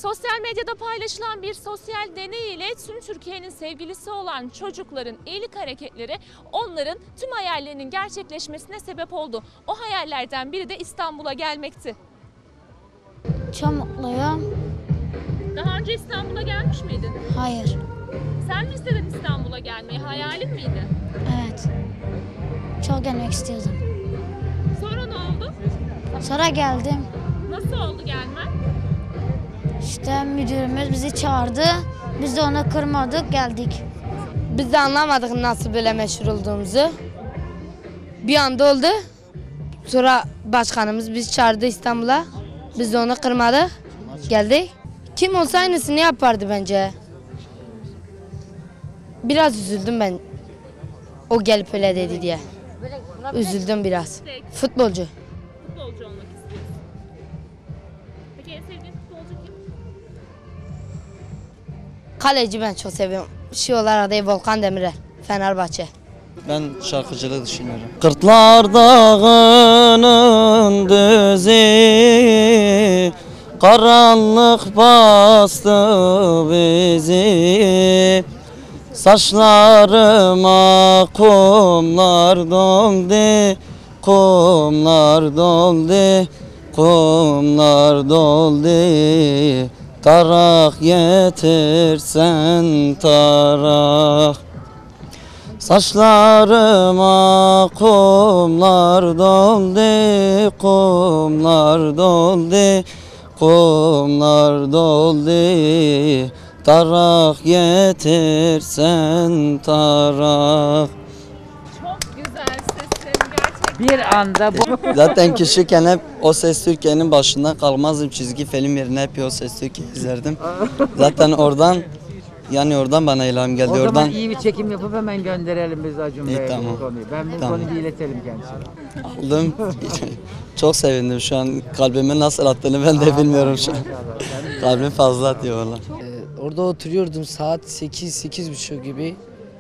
Sosyal medyada paylaşılan bir sosyal deney ile tüm Türkiye'nin sevgilisi olan çocukların iyilik hareketleri onların tüm hayallerinin gerçekleşmesine sebep oldu. O hayallerden biri de İstanbul'a gelmekti. Çok mutluyum. Daha önce İstanbul'a gelmiş miydin? Hayır. Sen mi istedin İstanbul'a gelmeyi? Hayalin miydi? Evet. Çok gelmek istiyordum. Sonra ne oldu? Sonra geldim. Nasıl oldu gelmen? İşte müdürümüz bizi çağırdı. Biz de onu kırmadık, geldik. Biz de anlamadık nasıl böyle meşhur olduğumuzu. Bir anda oldu. Sonra başkanımız bizi çağırdı İstanbul'a. Biz de onu kırmadık. Geldik. Kim olsa aynısını yapardı bence. Biraz üzüldüm ben. O gelip öyle dedi diye. Üzüldüm biraz. Futbolcu. Futbolcu olmak istiyorsun. Peki en sevdiğin futbolcu kim? Kaleci ben çok seviyorum. Şey olarak da Volkan Demirel. Fenerbahçe. Ben şarkıcılığı düşünüyorum. Kırklar Dağı'nın düzü, karanlık bastı bizi. Saçlarıma kumlar doldu, kumlar doldu, kumlar doldu. Tarak getirsen tarak. Saçlarıma kumlar doldu, kumlar doldu, kumlar doldu. Tarak getirsen tarak. Çok güzel sesin gerçekten. Bir anda bu. Zaten küçükken hep O Ses Türkiye'nin başından kalmazdım. Çizgi film yerine hep O Ses Türkiye izlerdim. Zaten oradan bana ilham geldi. O zaman Oradan iyi bir çekim yapıp hemen gönderelim biz Acun İyi, Bey'e tamam. bu konuyu. Ben bu Tamam. konuyu bir iletelim kendisine. aldım. Çok sevindim şu an. Kalbimin nasıl attığını ben de bilmiyorum şu an. Kalbim fazla atıyor valla. Orada oturuyordum saat 8-8.30 gibi.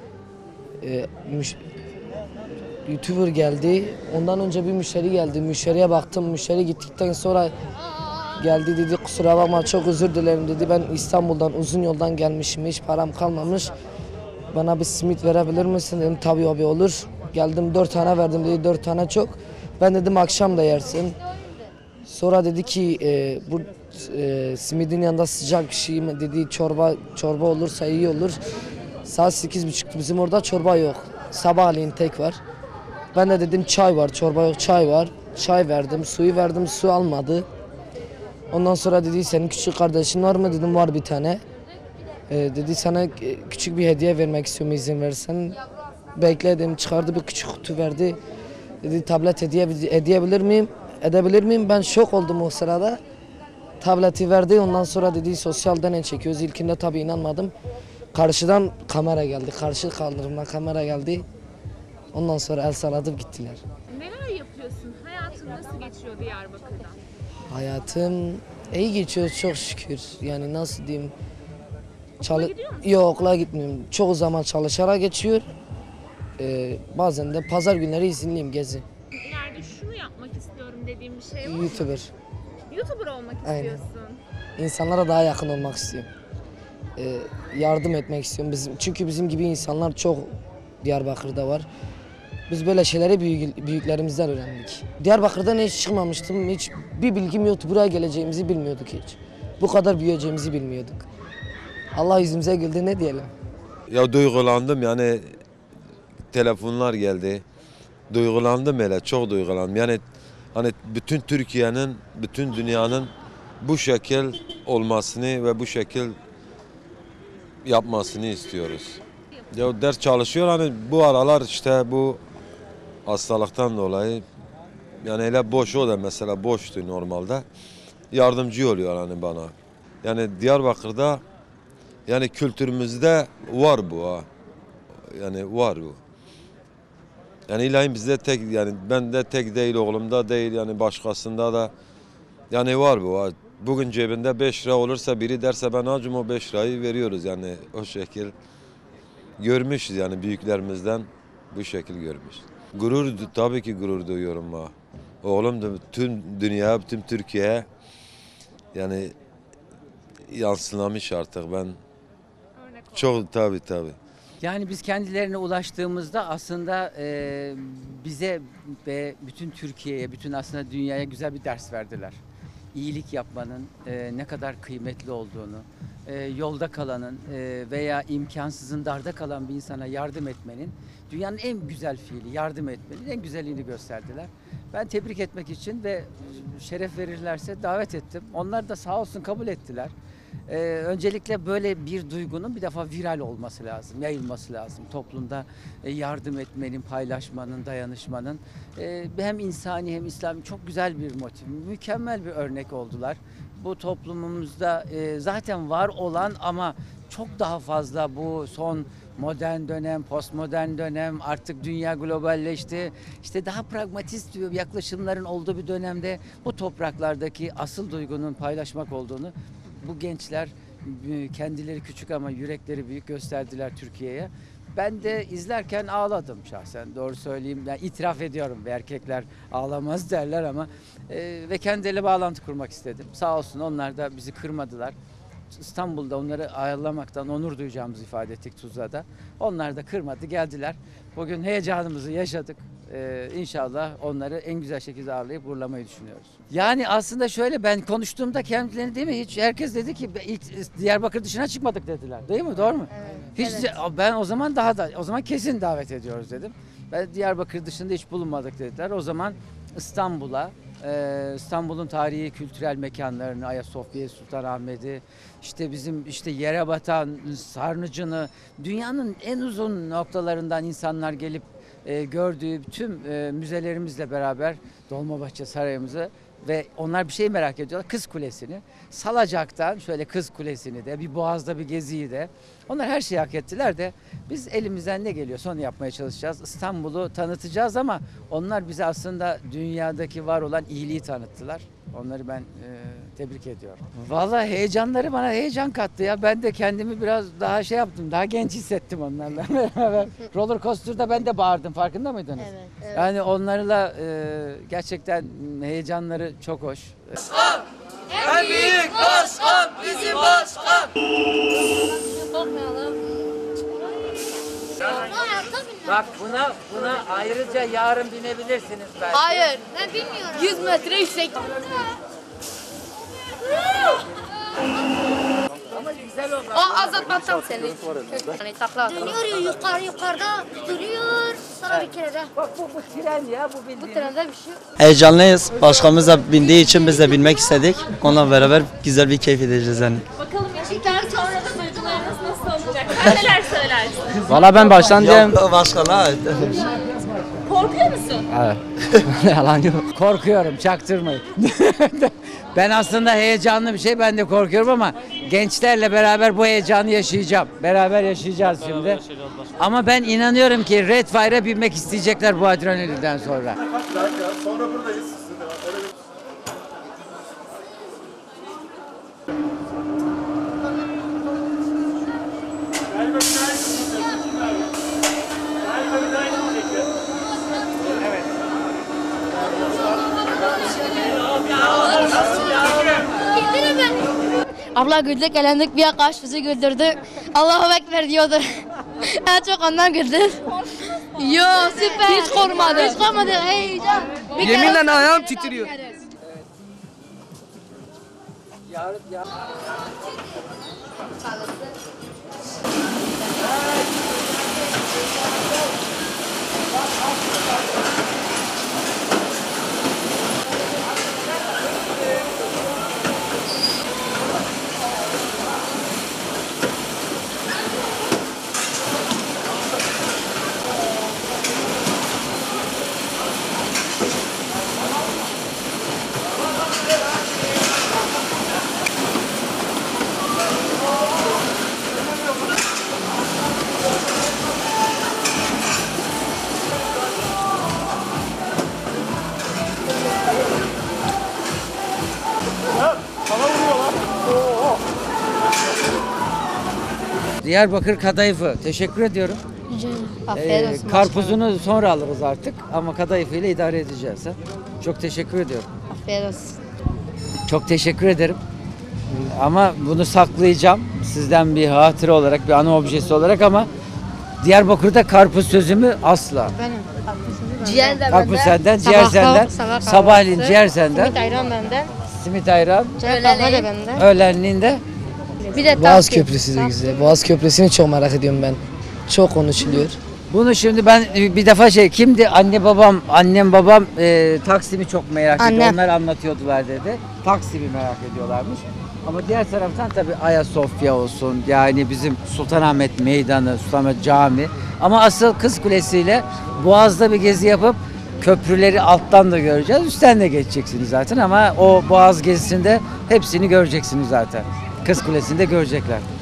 YouTuber geldi. Ondan önce bir müşteri geldi. Müşteriye baktım. Müşteri gittikten sonra geldi dedi kusura bakma çok özür dilerim dedi. Ben İstanbul'dan uzun yoldan gelmişim. Hiç param kalmamış. Bana bir simit verebilir misin dedim. Tabii abi olur. Geldim 4 tane verdim dedi. 4 tane çok. Ben dedim akşam da yersin. Sonra dedi ki bu simidin yanında sıcak bir şey mi dedi çorba olursa iyi olur. Saat 8.30'tu bizim orada çorba yok. Sabahleyin tek var. Ben de dedim çay var çorba yok çay var. Çay verdim suyu verdim su almadı. Ondan sonra dedi senin küçük kardeşin var mı dedim var bir tane. Dedi sana küçük bir hediye vermek istiyorum izin versen. Bekle dedim çıkardı bir küçük kutu verdi. Dedi tablet edebilir miyim? Edebilir miyim? Ben şok oldum o sırada. Tableti verdi ondan sonra dedi sosyal deney çekiyoruz. İlkinde tabii inanmadım. Karşıdan kamera geldi. Karşı kaldırımdan kamera geldi. Ondan sonra el salladıp gittiler. Neler yapıyorsun? Hayatın nasıl geçiyor Diyarbakır'da? Hayatım iyi geçiyor çok şükür. Yani nasıl diyeyim? gidiyor musun? Yok okula gitmiyorum. Çoğu zaman çalışarak geçiyor. Bazen de pazar günleri izinliyim gezi. İleride şunu yapmak istiyorum dediğim bir şey var mı? YouTuber. YouTuber olmak Aynen. istiyorsun. İnsanlara daha yakın olmak istiyorum. Yardım etmek istiyorum. Çünkü bizim gibi insanlar çok Diyarbakır'da var. Biz böyle şeyleri büyüklerimizden öğrendik. Diyarbakır'dan hiç çıkmamıştım. Hiç bir bilgim yoktu. Buraya geleceğimizi bilmiyorduk hiç. Bu kadar büyüyeceğimizi bilmiyorduk. Allah yüzümüze güldü ne diyelim. Ya duygulandım yani telefonlar geldi. Duygulandım hele çok duygulandım. Yani hani bütün Türkiye'nin, bütün dünyanın bu şekil olmasını ve bu şekil yapmasını istiyoruz. Ya ders çalışıyor hani bu aralar işte bu hastalıktan dolayı yani hele boş o da mesela boştu normalde. Yardımcı oluyor hani bana. Yani Diyarbakır'da yani kültürümüzde var bu ha. Yani var bu. Yani ilahi bizde tek yani ben de tek değil oğlumda değil yani başkasında da yani var bu ha. Bugün cebinde 5 lira olursa biri derse ben acım o 5 lirayı veriyoruz yani o şekil. Görmüşüz yani büyüklerimizden bu şekil görmüş. Tabii ki gurur duyuyorum ha. Oğlum da tüm dünya, tüm Türkiye yani yansılamış artık ben. Çok tabii. Yani biz kendilerine ulaştığımızda aslında bize ve bütün Türkiye'ye, bütün aslında dünyaya güzel bir ders verdiler. İyilik yapmanın ne kadar kıymetli olduğunu, yolda kalanın veya imkansızın darda kalan bir insana yardım etmenin dünyanın en güzel fiili, yardım etmenin en güzelliğini gösterdiler. Ben tebrik etmek için ve şeref verirlerse davet ettim. Onlar da sağ olsun kabul ettiler. Öncelikle böyle bir duygunun bir defa viral olması lazım, yayılması lazım. Toplumda yardım etmenin, paylaşmanın, dayanışmanın hem insani hem İslami çok güzel bir motiv, mükemmel bir örnek oldular. Bu toplumumuzda zaten var olan ama çok daha fazla bu son modern dönem, postmodern dönem, artık dünya globalleşti. İşte daha pragmatist yaklaşımların olduğu bir dönemde bu topraklardaki asıl duygunun paylaşmak olduğunu bu gençler kendileri küçük ama yürekleri büyük gösterdiler Türkiye'ye. Ben de izlerken ağladım şahsen. Doğru söyleyeyim. Yani itiraf ediyorum. Erkekler ağlamaz derler ama ve kendileriyle bağlantı kurmak istedim. Sağ olsun onlar da bizi kırmadılar. İstanbul'da onları ağırlamaktan onur duyacağımızı ifade ettik Tuzla'da. Onlar da kırmadı, geldiler. Bugün heyecanımızı yaşadık. İnşallah onları en güzel şekilde ağırlayıp uğurlamayı düşünüyoruz. Yani aslında şöyle ben konuştuğumda kendilerini değil mi hiç herkes dedi ki ilk Diyarbakır dışına çıkmadık dediler. Değil mi? Doğru mu? Evet. Hiç ben o zaman o zaman kesin davet ediyoruz dedim. Ben Diyarbakır dışında hiç bulunmadık dediler. O zaman İstanbul'a İstanbul'un tarihi kültürel mekanlarını, Ayasofya, Sultanahmet'i, işte bizim işte Yerebatan, Sarnıcı'nı, dünyanın en uzun noktalarından insanlar gelip gördüğü tüm müzelerimizle beraber Dolmabahçe Sarayımızı ve onlar bir şey merak ediyorlar. Kız Kulesi'ni, Salacak'tan şöyle Kız Kulesi'ni de, bir Boğaz'da bir geziyi de. Onlar her şeyi hak ettiler de biz elimizden ne geliyorsa onu yapmaya çalışacağız. İstanbul'u tanıtacağız ama onlar bize aslında dünyadaki var olan iyiliği tanıttılar. Onları ben tebrik ediyorum. Vallahi heyecanları bana heyecan kattı ya. Ben de kendimi biraz daha şey yaptım. Daha genç hissettim onlarla beraber. Roller coaster'da ben de bağırdım. Farkında mıydınız? Evet. Yani onlarla gerçekten heyecanları çok hoş. En büyük başkan bizim başkan. Bak buna ayrıca yarın binebilirsiniz belki. Hayır, ben bilmiyorum. 100 metre yüksek. Ama güzel oldu. O azaltmazsam seni. Yani takla. Dönüyor yukarıda duruyor. Sonra bir kere de. Bak bu tren ya bu Bu bildiğin. trende bir şey yok. Heyecanlıyız. Başkanımız da bindiği için biz de binmek istedik. Onunla beraber güzel bir keyif edeceğiz yani. Bakalım yaşadıktan sonra da duygularınız nasıl olacak? Sen neler söylersin? Valla ben baştan diyeyim. Başkan'a Korkuyor musun? Evet. Yalan yok. Korkuyorum, çaktırmayın. Ben aslında heyecanlı bir şey, ben de korkuyorum ama gençlerle beraber bu heyecanı yaşayacağım. Beraber yaşayacağız şimdi. Ama ben inanıyorum ki Red Fire'a binmek isteyecekler bu adrenalinden sonra. Sonra buradayız. Abla güldük, eğlendik, bir arkadaş bizi güldürdü. Allahu Ekber diyordu. En çok ondan güldüm. Yo süper. Hiç korkmadım. Hiç korkmadım. Heyecan. Yeminle ayağım titriyor. Diyarbakır kadayıfı, teşekkür ediyorum. Afiyet olsun. Karpuzunu sonra alırız artık ama kadayıfı ile idare edeceğiz. Ha? Çok teşekkür ediyorum. Afiyet olsun. Çok teşekkür ederim. Ama bunu saklayacağım sizden bir hatıra olarak, bir anı objesi olarak ama Diyarbakır'da karpuz sözümü asla. Ciğer de Karpuz senden, ciğer senden, sabahleyin ciğer senden, Simit ayran benden. simit ayran, Çay kahve de benden. öğlenliğinde Bir de Boğaz tatlı. Köprüsü de güzel. Boğaz Köprüsü'nü çok merak ediyorum ben. Çok konuşuluyor. bunu şimdi ben bir defa kimdi annem babam Taksim'i çok merak ediyor. Annem. Onlar anlatıyordular dedi. Taksim'i merak ediyorlarmış. Ama diğer taraftan tabii Ayasofya olsun yani bizim Sultanahmet Meydanı, Sultanahmet Cami. Ama asıl Kız Kulesi ile Boğaz'da bir gezi yapıp köprüleri alttan da göreceğiz. Üstten de geçeceksiniz zaten ama o Boğaz gezisinde hepsini göreceksiniz zaten. Kız Kulesi'nde görecekler.